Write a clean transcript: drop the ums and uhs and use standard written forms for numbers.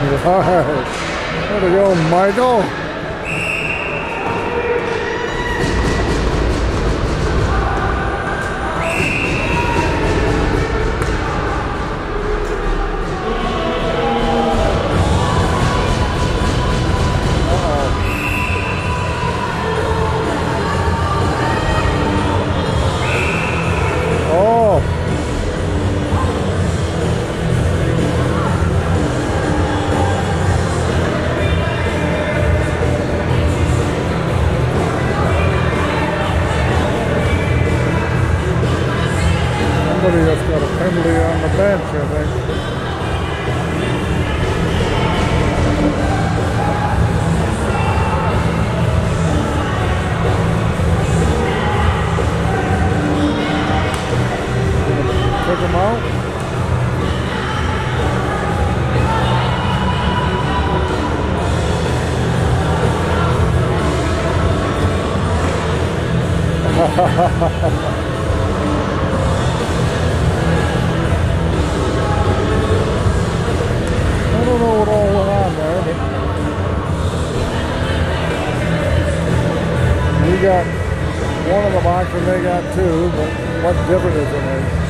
Right. There to go, Michael. Oh. Somebody that's got a penalty on the bench, I think. Took him out. I don't know what all went on there, but we got one of the box and they got two, but what difference does it make?